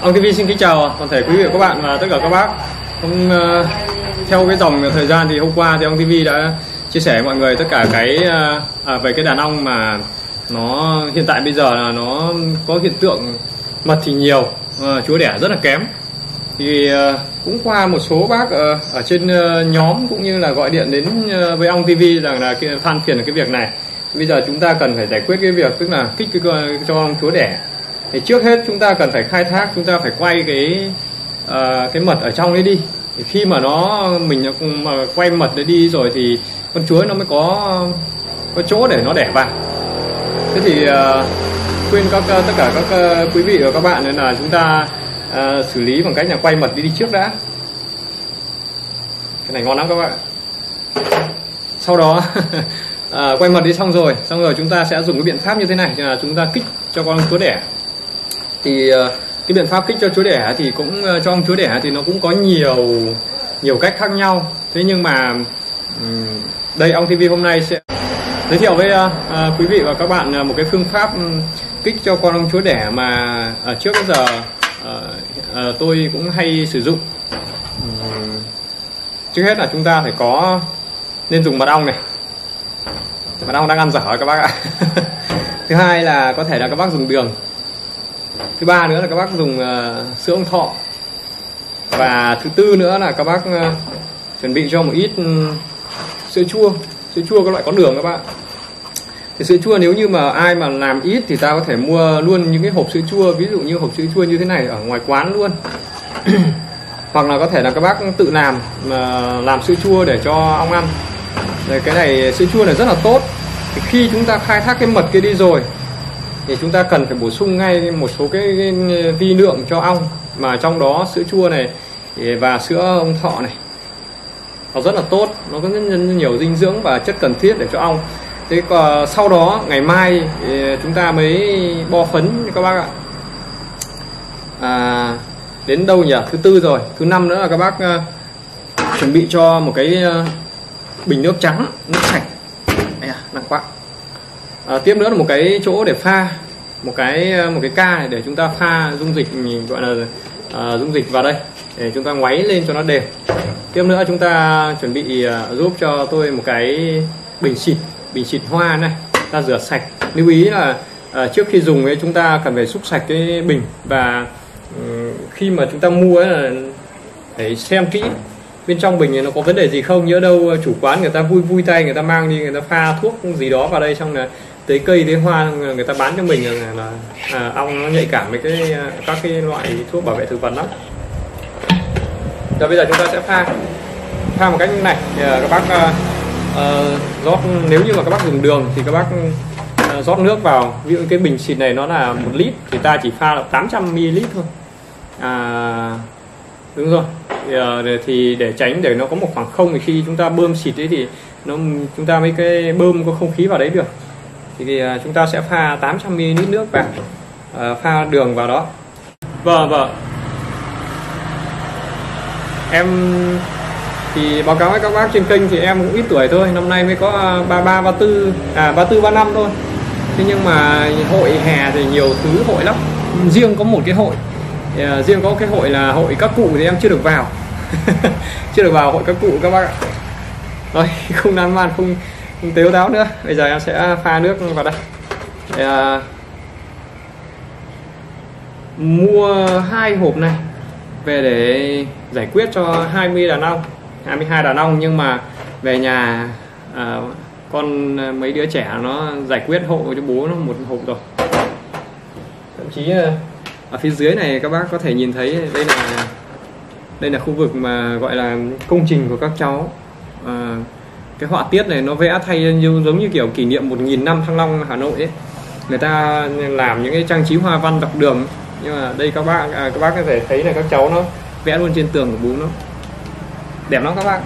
Ông TV xin kính chào toàn thể quý vị và các bạn và tất cả các bác. Theo cái dòng thời gian thì hôm qua thì ông TV đã chia sẻ với mọi người tất cả cái về cái đàn ong mà nó hiện tại bây giờ là nó có hiện tượng mật thì nhiều, chúa đẻ rất là kém. Thì cũng qua một số bác ở trên nhóm cũng như là gọi điện đến với ông TV rằng là than phiền cái việc này. Bây giờ chúng ta cần phải giải quyết cái việc tức là kích cho ong chúa đẻ. Thì trước hết chúng ta cần phải khai thác, chúng ta phải quay cái mật ở trong đấy đi. Thì khi mà mình mà quay mật đấy đi rồi thì con chuối nó mới có chỗ để nó đẻ vào. Thế thì khuyên tất cả các quý vị và các bạn nên là chúng ta xử lý bằng cách là quay mật đi trước đã. Cái này ngon lắm các bạn. Sau đó quay mật đi xong rồi chúng ta sẽ dùng cái biện pháp như thế này là chúng ta kích cho con chúa đẻ. Thì cái biện pháp kích cho chúa đẻ thì cũng cho ong chúa đẻ thì nó cũng có nhiều cách khác nhau. Thế nhưng mà đây ông TV hôm nay sẽ giới thiệu với quý vị và các bạn một cái phương pháp kích cho con ong chúa đẻ mà trước đến giờ tôi cũng hay sử dụng. Trước hết là chúng ta phải nên dùng mật ong này. Mật ong đang ăn dở các bác ạ. Thứ hai là có thể là các bác dùng đường. Thứ ba nữa là các bác dùng sữa ong thọ. Và thứ tư nữa là các bác chuẩn bị cho một ít sữa chua các loại có đường các bạn. Thì sữa chua nếu như mà ai mà làm ít thì ta có thể mua luôn những cái hộp sữa chua, ví dụ như hộp sữa chua như thế này ở ngoài quán luôn. Hoặc là có thể là các bác tự làm sữa chua để cho ong ăn. Rồi cái này sữa chua này rất là tốt. Thì khi chúng ta khai thác cái mật kia đi rồi thì chúng ta cần phải bổ sung ngay một số cái vi lượng cho ong, mà trong đó sữa chua này và sữa ong thọ này nó rất là tốt, nó có rất nhiều dinh dưỡng và chất cần thiết để cho ong. Thế còn sau đó ngày mai thì chúng ta mới bo phấn các bác ạ. Đến đâu nhỉ? Thứ tư rồi. Thứ năm nữa là các bác chuẩn bị cho một cái bình nước trắng, nước sạch. Nặng quá. Tiếp nữa là một cái chỗ để pha, một cái ca này để chúng ta pha dung dịch, mình gọi là dung dịch vào đây để chúng ta ngoáy lên cho nó đều. Tiếp nữa chúng ta chuẩn bị giúp cho tôi một cái bình xịt hoa này, ta rửa sạch. Lưu ý là trước khi dùng ấy chúng ta cần phải xúc sạch cái bình, và khi mà chúng ta mua ấy là phải xem kỹ bên trong bình này nó có vấn đề gì không, nhỡ đâu chủ quán người ta vui tay người ta mang đi, người ta pha thuốc gì đó vào đây, xong là tới cây tới hoa người ta bán cho mình là ong nó nhạy cảm với các cái loại thuốc bảo vệ thực vật lắm. Rồi bây giờ chúng ta sẽ pha một cách như này. Các bác rót, nếu như mà các bác dùng đường thì các bác rót nước vào. Ví dụ cái bình xịt này nó là 1 lít thì ta chỉ pha là 800 ml thôi. Đúng rồi. Thì để tránh để nó có một khoảng không, thì khi chúng ta bơm xịt ấy thì chúng ta mới bơm có không khí vào đấy được. Thì chúng ta sẽ pha 800 ml nước vào, pha đường vào đó. Vâng. Em thì báo cáo với các bác trên kênh thì em cũng ít tuổi thôi, năm nay mới có 33, 34, 35 thôi. Thế nhưng mà hội hè thì nhiều thứ hội lắm. Riêng có một cái hội, là hội các cụ thì em chưa được vào. Chưa được vào hội các cụ các bác ạ. Rồi, không lan man, không tếu táo nữa. Bây giờ em sẽ pha nước vào đây. Mua 2 hộp này về để giải quyết cho 22 đàn ong, nhưng mà về nhà con mấy đứa trẻ nó giải quyết hộ cho bố nó 1 hộp rồi. Thậm chí ở phía dưới này các bác có thể nhìn thấy đây là khu vực mà gọi là công trình của các cháu. Cái họa tiết này nó vẽ thay giống như kiểu kỷ niệm 1000 năm Thăng Long Hà Nội ấy. Người ta làm những cái trang trí hoa văn dọc đường, nhưng mà đây các bác có thể thấy là các cháu nó vẽ luôn trên tường của bố nó, đẹp lắm các bác.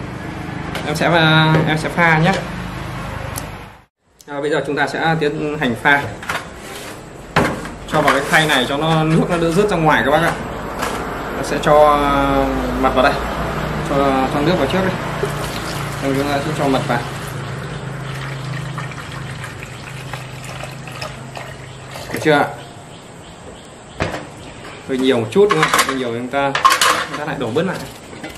Em sẽ pha nhé. Bây giờ chúng ta sẽ tiến hành pha, cho vào cái khay này cho nước nó đỡ rớt ra ngoài các bác ạ. Nó sẽ cho mật vào đây, cho nước vào trước đây. Rồi chúng ta sẽ cho mật vào. Được chưa ạ? hơi nhiều một chút đúng không? Hơi nhiều chúng ta lại đổ bớt lại.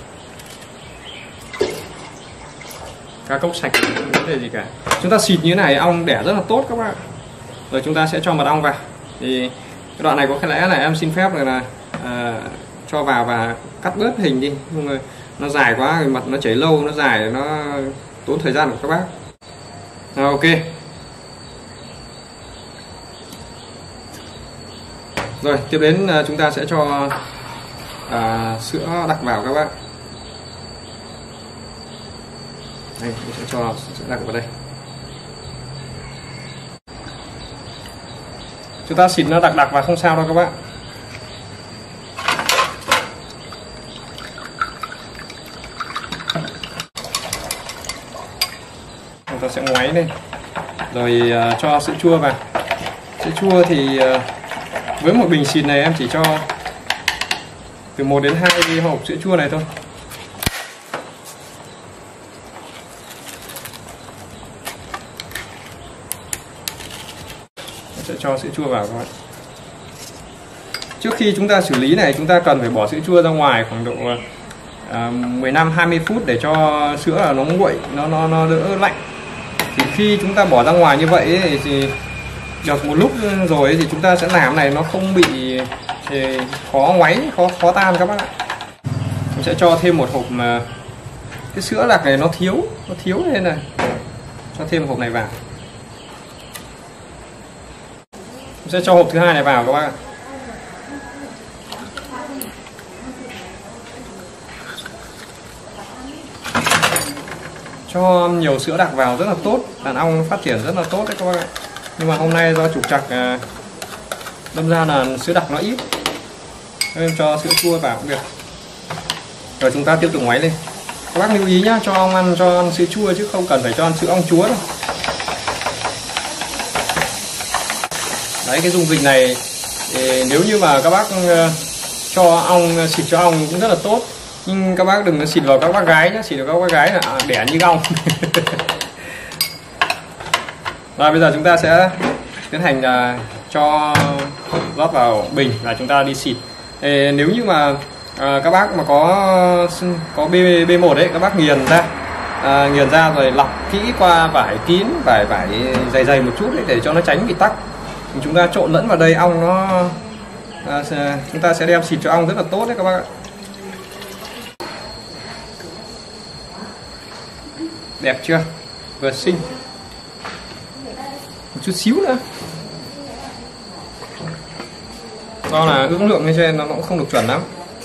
Cá cốc sạch không vấn đề gì cả. Chúng ta xịt như thế này ong đẻ rất là tốt các bạn. Rồi chúng ta sẽ cho mật ong vào. Thì cái đoạn này có lẽ là em xin phép là cho vào và cắt bớt hình đi, không rồi nó dài quá, mật nó chảy lâu, nó dài, nó tốn thời gian của các bác. Ok. Rồi tiếp đến chúng ta sẽ cho sữa đặc vào các bác. Đây, mình sẽ cho sữa đặc vào đây. Chúng ta xịt nó đặc vào không sao đâu các bác. Chúng ta sẽ ngoáy lên rồi cho sữa chua vào. Sữa chua thì với một bình xịt này em chỉ cho từ 1 đến 2 hộp sữa chua này thôi. Em sẽ cho sữa chua vào các bạn. Trước khi chúng ta xử lý này, chúng ta cần phải bỏ sữa chua ra ngoài khoảng độ 15-20 phút để cho sữa nó nguội, nó đỡ lạnh. Thì khi chúng ta bỏ ra ngoài như vậy thì được một lúc rồi thì chúng ta sẽ làm này nó không bị khó ngoáy, khó tan các bác ạ. Mình sẽ cho thêm một hộp mà cái sữa đặc này nó thiếu nên này, cho thêm một hộp này vào. Mình sẽ cho hộp thứ hai này vào các bác ạ. Cho nhiều sữa đặc vào rất là tốt, đàn ong phát triển rất là tốt đấy các bác ạ. Nhưng mà hôm nay do trục trặc đâm ra là sữa đặc nó ít, em cho sữa chua vào cũng được. Rồi chúng ta tiếp tục ngoáy lên. Các bác lưu ý nhá, cho ong ăn cho ăn sữa chua chứ không cần phải cho ăn sữa ong chúa đâu. Đấy, cái dung dịch này thì nếu như mà các bác cho ong, xịt cho ong cũng rất là tốt, nhưng các bác đừng xịt vào các bác gái nhé, xịt vào các bác gái là đẻ như ong. Rồi bây giờ chúng ta sẽ tiến hành cho rót vào bình và chúng ta đi xịt. Nếu như mà các bác mà có B1 đấy, các bác nghiền ra rồi lọc kỹ qua vải kín, vải dày một chút đấy, để cho nó tránh bị tắc. Thì chúng ta trộn lẫn vào đây, ong nó chúng ta sẽ đem xịt cho ong rất là tốt đấy các bác ạ. Đẹp chưa? Vừa xinh. Một chút xíu nữa. Do là ước lượng nên cho nên nó cũng không được chuẩn lắm.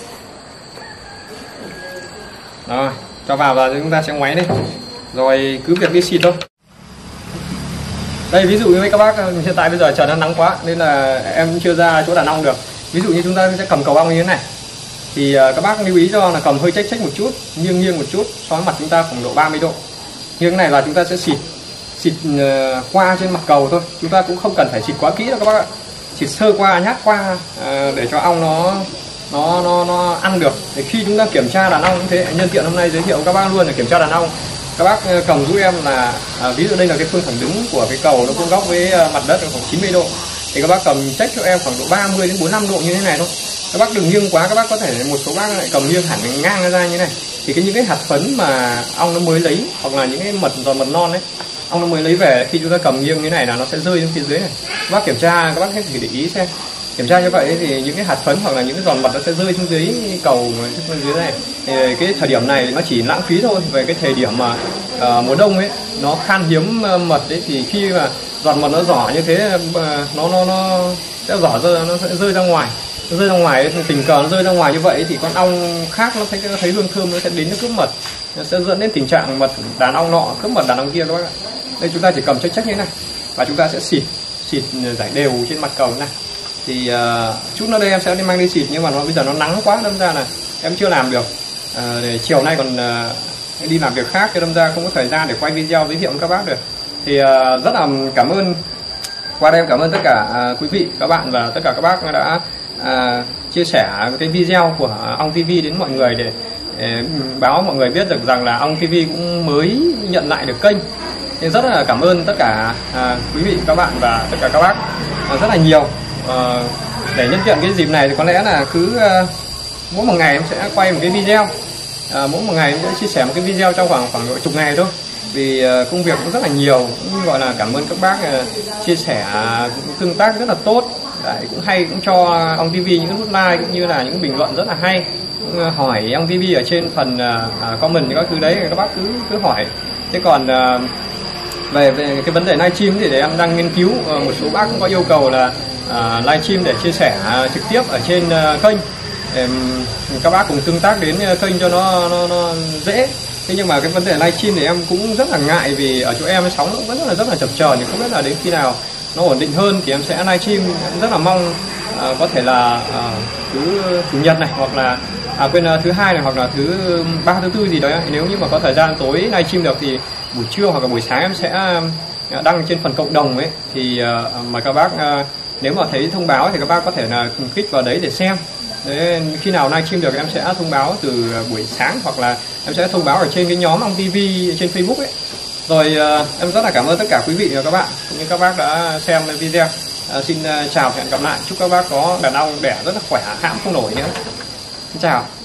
Rồi, cho vào và chúng ta sẽ ngoáy lên. Rồi cứ việc đi xịt thôi. Đây ví dụ như các bác hiện tại bây giờ trời nó nắng quá nên là em chưa ra chỗ đàn ong được. Ví dụ như chúng ta sẽ cầm cầu ong như thế này. Thì các bác lưu ý cho là cầm hơi chếch một chút, nghiêng một chút so với mặt chúng ta khoảng độ 30 độ. Như thế này là chúng ta sẽ xịt qua trên mặt cầu thôi, chúng ta cũng không cần phải xịt quá kỹ đâu các bác ạ. Xịt sơ qua, nhát qua để cho ong nó ăn được. Để khi chúng ta kiểm tra đàn ong cũng thế, nhân tiện hôm nay giới thiệu các bác luôn là kiểm tra đàn ong. Các bác cầm giúp em là ví dụ đây là cái phương thẳng đứng của cái cầu, nó vuông góc với mặt đất khoảng 90 độ. Thì các bác cầm check cho em khoảng độ 30 đến 45 độ như thế này thôi. Các bác đừng nghiêng quá, các bác có thể một số bác lại cầm nghiêng hẳn ngang ra như thế này. Thì những cái hạt phấn mà ong nó mới lấy, hoặc là những cái giòn mật non đấy, ong nó mới lấy về, khi chúng ta cầm nghiêng như thế này là nó sẽ rơi xuống phía dưới này. Các bác kiểm tra, các bác hãy để ý xem. Kiểm tra như vậy thì những cái hạt phấn hoặc là những cái giòn mật nó sẽ rơi xuống dưới cầu dưới này. Thì cái thời điểm này nó chỉ lãng phí thôi. Về cái thời điểm mà mùa đông ấy nó khan hiếm mật đấy, thì khi mà giòn mật nó giỏ như thế, nó sẽ giỏ ra, nó sẽ rơi ra ngoài. Nó rơi ra ngoài, tình cờ nó rơi ra ngoài như vậy thì con ong khác nó thấy hương thơm, nó sẽ đến nó cướp mật, nó sẽ dẫn đến tình trạng mật đàn ong nọ cướp mật đàn ong kia các bác ạ. Đây chúng ta chỉ cầm check như thế này và chúng ta sẽ xịt rải đều trên mặt cầu này. Thì chút nữa đây em sẽ mang đi xịt, nhưng mà bây giờ nó nắng quá đâm ra là em chưa làm được. Để chiều nay còn đi làm việc khác, cho đâm ra không có thời gian để quay video giới thiệu với các bác được. Thì rất là cảm ơn, qua đây em cảm ơn tất cả quý vị, các bạn và tất cả các bác đã chia sẻ cái video của Ong TV đến mọi người để báo mọi người biết được rằng là Ong TV cũng mới nhận lại được kênh. Nên rất là cảm ơn tất cả quý vị, các bạn và tất cả các bác rất là nhiều. để nhân tiện cái dịp này thì có lẽ là cứ mỗi một ngày em sẽ quay một cái video, mỗi một ngày em sẽ chia sẻ một cái video trong khoảng độ chục ngày thôi, vì công việc cũng rất là nhiều. Cũng gọi là cảm ơn các bác chia sẻ tương tác rất là tốt. Đấy, cũng hay cũng cho Ong TV những cái nút like cũng như là những bình luận rất là hay, hỏi Ong TV ở trên phần comment các thứ đấy, các bác cứ hỏi. Thế còn về cái vấn đề livestream thì để em đang nghiên cứu, một số bác cũng có yêu cầu là livestream để chia sẻ trực tiếp ở trên kênh, để các bác cùng tương tác đến kênh cho nó dễ. Thế nhưng mà cái vấn đề livestream thì em cũng rất là ngại, vì ở chỗ em sóng cũng vẫn rất là chập chờn, thì không biết là đến khi nào nó ổn định hơn thì em sẽ livestream. Em rất là mong có thể là thứ chủ nhật này, hoặc là thứ hai này, hoặc là thứ ba, thứ tư gì đấy. Nếu như mà có thời gian tối livestream được thì buổi trưa hoặc là buổi sáng em sẽ đăng trên phần cộng đồng ấy, thì mời các bác, nếu mà thấy thông báo thì các bác có thể là click vào đấy để xem. Đấy, khi nào livestream được em sẽ thông báo từ buổi sáng, hoặc là em sẽ thông báo ở trên cái nhóm Ong TV trên Facebook ấy. Rồi em rất là cảm ơn tất cả quý vị và các bạn cũng như các bác đã xem video. Xin chào và hẹn gặp lại. Chúc các bác có đàn ong đẻ rất là khỏe, hãm không nổi nữa. Xin chào.